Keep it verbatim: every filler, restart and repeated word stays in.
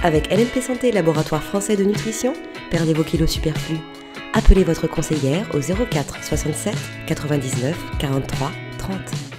Avec L M P Santé, laboratoire français de nutrition, perdez vos kilos superflus. Appelez votre conseillère au zéro quatre soixante-sept quatre-vingt-dix-neuf quarante-trois trente.